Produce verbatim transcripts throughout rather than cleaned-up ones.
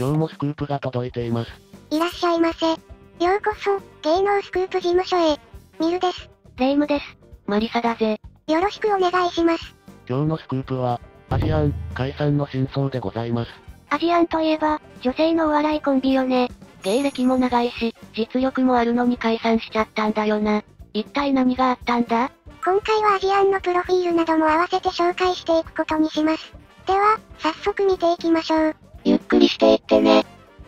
今日もスクープが届いています。 いらっしゃいませ。ようこそ、芸能スクープ事務所へ。ミルです。 レイムです。マリサだぜ。 よろしくお願いします。 今日のスクープは、アジアン解散の真相でございます。 アジアンといえば、女性のお笑いコンビよね。芸歴も長いし、実力もあるのに解散しちゃったんだよな。一体何があったんだ？ 今回はアジアンのプロフィールなども合わせて紹介していくことにします。では、早速見ていきましょう。 ゆっくりしていってね。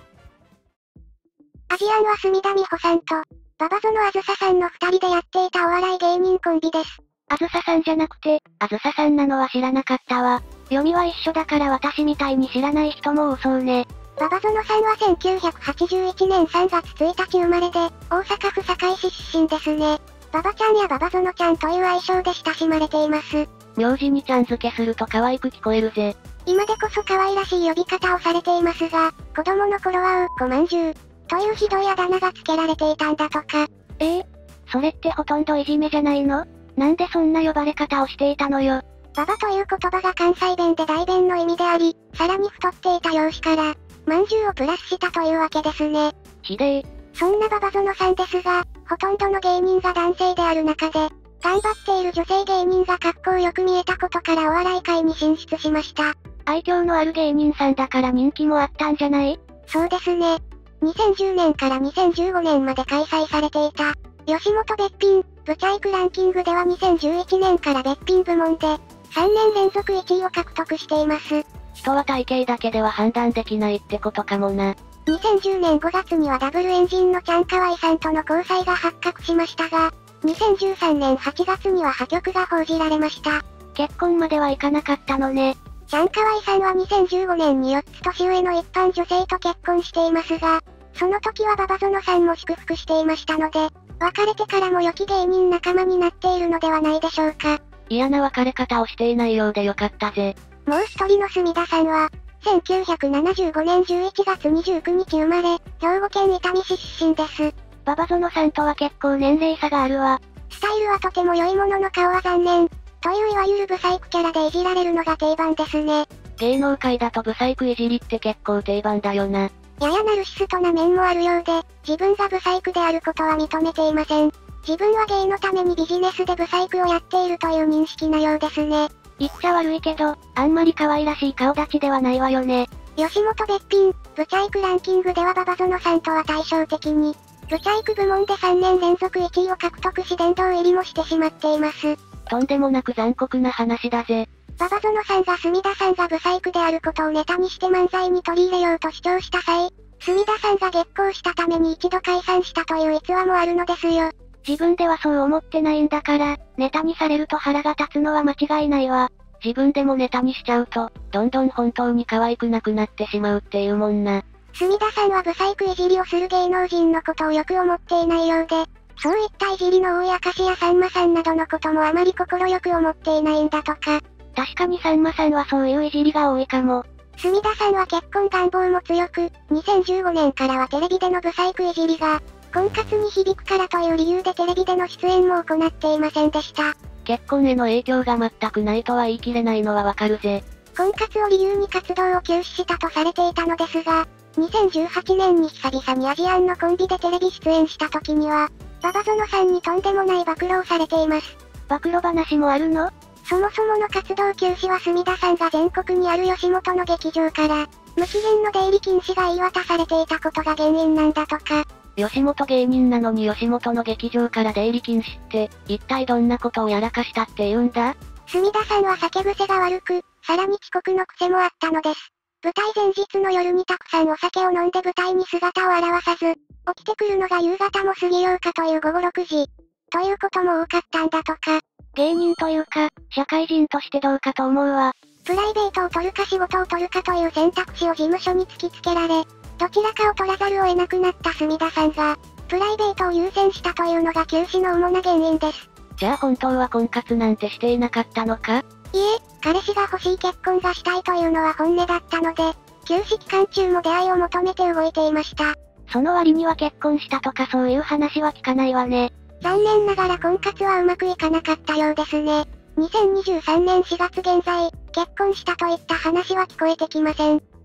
アジアンは隅田美穂さんと、馬場園あずささんの二人でやっていたお笑い芸人コンビです。 あずささんじゃなくて、あずささんなのは知らなかったわ。読みは一緒だから私みたいに知らない人も多そうね。 馬場園さんはせんきゅうひゃくはちじゅういちねんさんがつついたち生まれで、大阪府堺市出身ですね。馬場ちゃんや馬場園ちゃんという愛称で親しまれています。 名字にちゃん付けすると可愛く聞こえるぜ。 今でこそ可愛らしい呼び方をされていますが、子供の頃はうっこまんじゅうというひどいあだ名が付けられていたんだとか。 ええそれってほとんどいじめじゃないの？なんでそんな呼ばれ方をしていたのよ。 馬場という言葉が関西弁で代弁の意味であり、さらに太っていた容姿から、まんじゅうをプラスしたというわけですね。 ひでえ。 そんな馬場園さんですが、ほとんどの芸人が男性である中で、頑張っている女性芸人が格好よく見えたことからお笑い界に進出しました。 愛嬌のある芸人さんだから人気もあったんじゃない？ そうですね。にせんじゅうねんからにせんじゅうごねんまで開催されていた、吉本べっぴん、ブチャイクランキングではにせんじゅういちねんからべっぴん部門で、さんねん連続いちいを獲得しています。 人は体型だけでは判断できないってことかもな。 にせんじゅうねんごがつにはダブルエンジンのチャンカワイさんとの交際が発覚しましたが、にせんじゅうさんねんはちがつには破局が報じられました。 結婚まではいかなかったのね。 チャンカワイさんはにせんじゅうごねんによっつ年上の一般女性と結婚していますが、その時は馬場園さんも祝福していましたので、別れてからも良き芸人仲間になっているのではないでしょうか。 嫌な別れ方をしていないようでよかったぜ。 もう一人の隅田さんは、せんきゅうひゃくななじゅうごねんじゅういちがつにじゅうくにち生まれ、兵庫県伊丹市出身です。 馬場園さんとは結構年齢差があるわ。 スタイルはとても良いものの顔は残念。といういわゆるブサイクキャラでいじられるのが定番ですね。 芸能界だとブサイクいじりって結構定番だよな。 ややナルシストな面もあるようで、自分がブサイクであることは認めていません。自分は芸のためにビジネスでブサイクをやっているという認識なようですね。 言っちゃ悪いけど、あんまり可愛らしい顔立ちではないわよね。 吉本べっぴん、ブチャイクランキングでは馬場園さんとは対照的に、ブチャイク部門でさんねん連続いちいを獲得し殿堂入りもしてしまっています。 とんでもなく残酷な話だぜ。 馬場園さんが隅田さんがブサイクであることをネタにして漫才に取り入れようと主張した際、隅田さんが激高したために一度解散したという逸話もあるのですよ。 自分ではそう思ってないんだから、ネタにされると腹が立つのは間違いないわ。自分でもネタにしちゃうと、どんどん本当に可愛くなくなってしまうっていうもんな。 隅田さんはブサイクいじりをする芸能人のことをよく思っていないようで、そういったいじりの多い明石家さんまさんなどのこともあまり心よく思っていないんだとか。 確かにさんまさんはそういういじりが多いかも。 隅田さんは結婚願望も強く、にせんじゅうごねんからはテレビでのブサイクいじりが、婚活に響くからという理由でテレビでの出演も行っていませんでした。 結婚への影響が全くないとは言い切れないのはわかるぜ。 婚活を理由に活動を休止したとされていたのですが、にせんじゅうはちねんに久々にアジアンのコンビでテレビ出演した時には、馬場園さんにとんでもない暴露をされています。 暴露話もあるの？ そもそもの活動休止は隅田さんが全国にある吉本の劇場から、無期限の出入り禁止が言い渡されていたことが原因なんだとか。 吉本芸人なのに吉本の劇場から出入り禁止って、一体どんなことをやらかしたって言うんだ？ 隅田さんは酒癖が悪く、さらに遅刻の癖もあったのです。舞台前日の夜にたくさんお酒を飲んで舞台に姿を現さず、起きてくるのが夕方も過ぎようかという午後ろくじ、ということも多かったんだとか。 芸人というか、社会人としてどうかと思うわ。 プライベートを取るか仕事を取るかという選択肢を事務所に突きつけられ、どちらかを取らざるを得なくなった隅田さんが、プライベートを優先したというのが休止の主な原因です。 じゃあ本当は婚活なんてしていなかったのか？ いえ、彼氏が欲しい結婚がしたいというのは本音だったので、休止期間中も出会いを求めて動いていました。 その割には結婚したとかそういう話は聞かないわね。 残念ながら婚活はうまくいかなかったようですね。にせんにじゅうさんねんしがつ現在、結婚したといった話は聞こえてきません。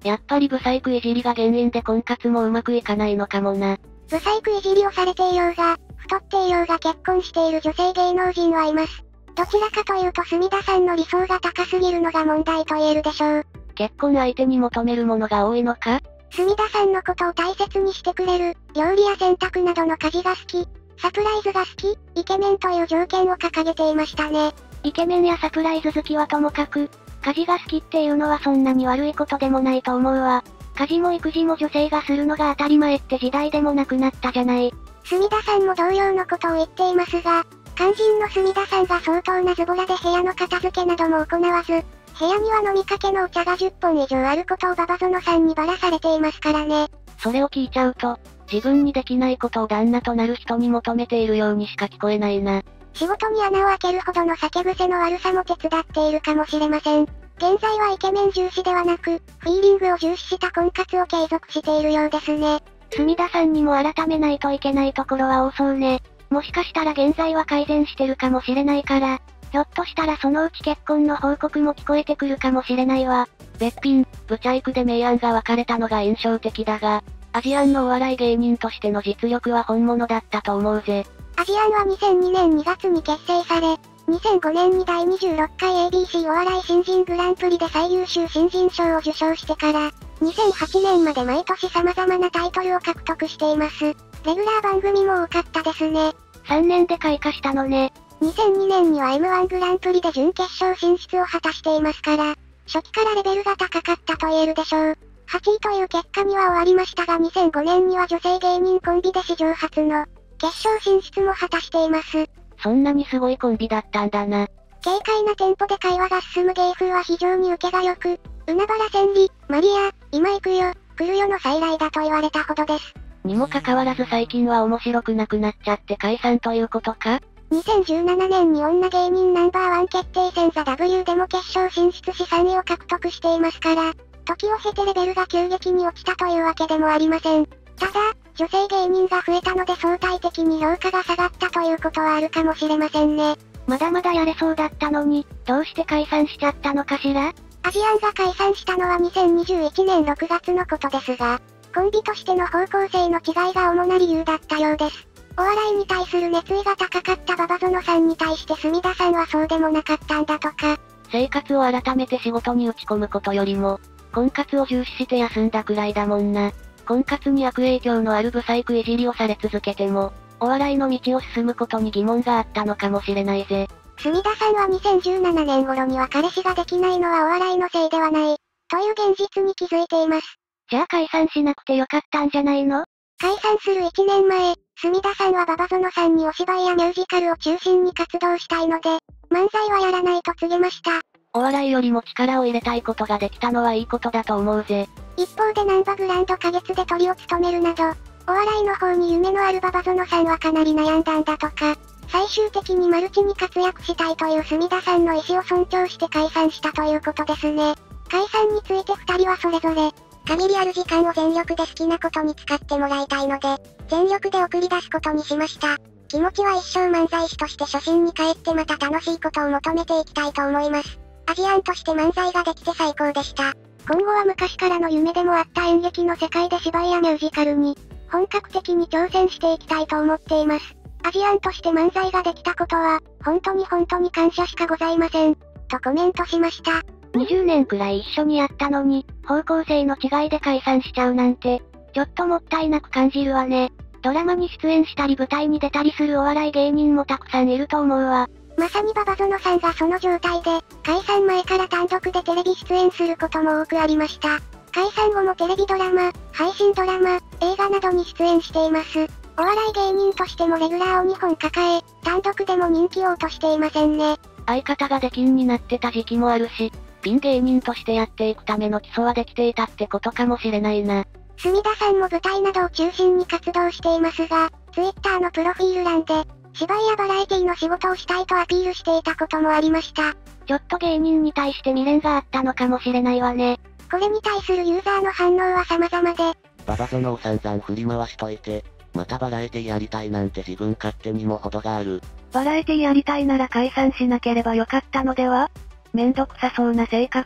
やっぱりブサイクいじりが原因で婚活もうまくいかないのかもな。 ブサイクいじりをされていようが、太っていようが結婚している女性芸能人はいます。どちらかというと隅田さんの理想が高すぎるのが問題と言えるでしょう。 結婚相手に求めるものが多いのか？ 隅田さんのことを大切にしてくれる、料理や洗濯などの家事が好き、サプライズが好き、イケメンという条件を掲げていましたね。 イケメンやサプライズ好きはともかく、家事が好きっていうのはそんなに悪いことでもないと思うわ。家事も育児も女性がするのが当たり前って時代でもなくなったじゃない。 隅田さんも同様のことを言っていますが、肝心の隅田さんが相当なズボラで部屋の片付けなども行わず、部屋には飲みかけのお茶がじゅっぽん以上あることを馬場園さんにばらされていますからね。 それを聞いちゃうと、自分にできないことを旦那となる人に求めているようにしか聞こえないな。 仕事に穴を開けるほどの酒癖の悪さも手伝っているかもしれません。現在はイケメン重視ではなく、フィーリングを重視した婚活を継続しているようですね。 隅田さんにも改めないといけないところは多そうね。もしかしたら現在は改善してるかもしれないから、ひょっとしたらそのうち結婚の報告も聞こえてくるかもしれないわ。べっぴん、ブチャイクで明暗が分かれたのが印象的だが、アジアンのお笑い芸人としての実力は本物だったと思うぜ。 アジアンはにせんにねんにがつに結成され、にせんごねんにだいにじゅうろっかい エービーシー お笑い新人グランプリで最優秀新人賞を受賞してから、にせんはちねんまで毎年様々なタイトルを獲得しています。レギュラー番組も多かったですね。 さんねんで開花したのね。 にせんにねんには エムワン グランプリで準決勝進出を果たしていますから、初期からレベルが高かったと言えるでしょう。はちいという結果には終わりましたがにせんごねんには女性芸人コンビで史上初の決勝進出も果たしています。 そんなにすごいコンビだったんだな。 軽快なテンポで会話が進む芸風は非常に受けが良く、海原千里、マリア、今行くよ、来るよの再来だと言われたほどです。 にもかかわらず最近は面白くなくなっちゃって解散ということか？ にせんじゅうななねんに女芸人ナンバーワン決定戦ザ ダブリュー でも決勝進出しさんいを獲得していますから、時を経てレベルが急激に落ちたというわけでもありません。ただ、女性芸人が増えたので相対的に評価が下がったということはあるかもしれませんね。 まだまだやれそうだったのに、どうして解散しちゃったのかしら？ アジアンが解散したのはにせんにじゅういちねんろくがつのことですが、コンビとしての方向性の違いが主な理由だったようです。お笑いに対する熱意が高かった馬場園さんに対して隅田さんはそうでもなかったんだとか。 生活を改めて仕事に打ち込むことよりも、婚活を重視して休んだくらいだもんな。婚活に悪影響のあるブサイクいじりをされ続けても、お笑いの道を進むことに疑問があったのかもしれないぜ。 隅田さんはにせんじゅうななねん頃には彼氏ができないのはお笑いのせいではない、という現実に気づいています。 じゃあ解散しなくてよかったんじゃないの？ 解散するいちねんまえ、隅田さんは馬場園さんにお芝居やミュージカルを中心に活動したいので、漫才はやらないと告げました。 お笑いよりも力を入れたいことができたのはいいことだと思うぜ。 一方でナンバグランド花月でトリを務めるなど、お笑いの方に夢のある馬場園さんはかなり悩んだんだとか、最終的にマルチに活躍したいという隅田さんの意思を尊重して解散したということですね。解散について二人はそれぞれ、限りある時間を全力で好きなことに使ってもらいたいので、全力で送り出すことにしました。気持ちは一生漫才師として初心に帰ってまた楽しいことを求めていきたいと思います。アジアンとして漫才ができて最高でした。今後は昔からの夢でもあった演劇の世界で芝居やミュージカルに、本格的に挑戦していきたいと思っています。アジアンとして漫才ができたことは、本当に本当に感謝しかございません。とコメントしました。 にじゅうねんくらい一緒にやったのに、方向性の違いで解散しちゃうなんて、ちょっともったいなく感じるわね。ドラマに出演したり舞台に出たりするお笑い芸人もたくさんいると思うわ。 まさに馬場園さんがその状態で、解散前から単独でテレビ出演することも多くありました。解散後もテレビドラマ、配信ドラマ、映画などに出演しています。お笑い芸人としてもレギュラーをにほん抱え、単独でも人気を落としていませんね。 相方が出禁になってた時期もあるし、ピン芸人としてやっていくための基礎はできていたってことかもしれないな。 隅田さんも舞台などを中心に活動していますが、Twitter のプロフィール欄で、芝居やバラエティの仕事をしたいとアピールしていたこともありました。 ちょっと芸人に対して未練があったのかもしれないわね。 これに対するユーザーの反応は様々で、 馬場園を散々振り回しといて、またバラエティやりたいなんて自分勝手にも程がある。 バラエティやりたいなら解散しなければよかったのでは？めんどくさそうな性格、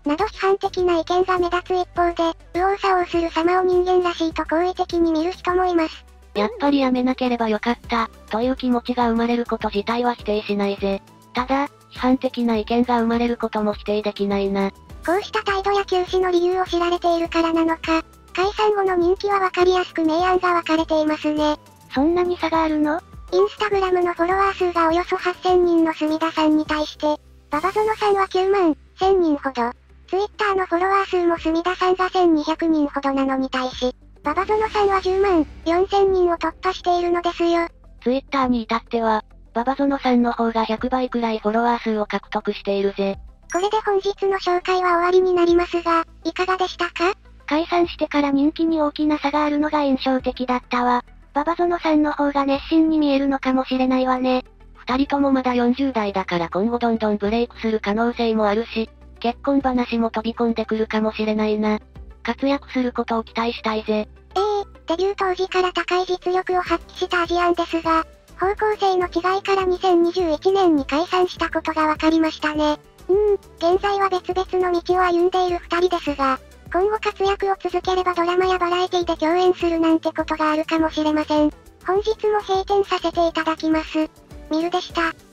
など批判的な意見が目立つ一方で、右往左往する様を人間らしいと好意的に見る人もいます。 やっぱりやめなければよかった、という気持ちが生まれること自体は否定しないぜ。ただ、批判的な意見が生まれることも否定できないな。 こうした態度や休止の理由を知られているからなのか、解散後の人気はわかりやすく明暗が分かれていますね。 そんなに差があるの？ インスタグラムのフォロワー数がおよそはっせんにんの隅田さんに対して、ババゾノさんはきゅうまんせんにんほど。ツイッターのフォロワー数も隅田さんがせんにひゃくにんほどなのに対し、ババゾノさんはじゅうまんよんせんにんを突破しているのですよ。 ツイッターに至っては、ババゾノさんの方がひゃくばいくらいフォロワー数を獲得しているぜ。 これで本日の紹介は終わりになりますが、いかがでしたか？ 解散してから人気に大きな差があるのが印象的だったわ。ババゾノさんの方が熱心に見えるのかもしれないわね。二人ともまだよんじゅうだいだから今後どんどんブレイクする可能性もあるし、結婚話も飛び込んでくるかもしれないな。活躍することを期待したいぜ。 ええー、デビュー当時から高い実力を発揮したアジアンですが、方向性の違いからにせんにじゅういちねんに解散したことが分かりましたね。うーん、現在は別々の道を歩んでいる二人ですが、今後活躍を続ければドラマやバラエティで共演するなんてことがあるかもしれません。本日も閉店させていただきます。ミルでした。